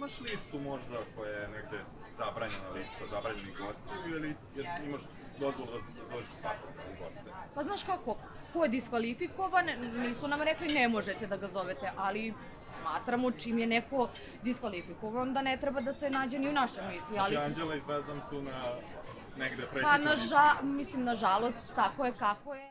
imaš listu možda koja je negde zabranjena lista, zabranjeni gosti, ili imaš dozvolu da zoveš svakoga u goste? Pa znaš kako, ko je diskvalifikovan, nisu nam rekli ne možete da ga zovete, ali smatramo čim je neko diskvalifikovan da ne treba da se nađe ni u našoj emisiji. Znači Anđela i Zvezdan su negde Pa prekjuče listu? mislim, nažalost, tako je kako je.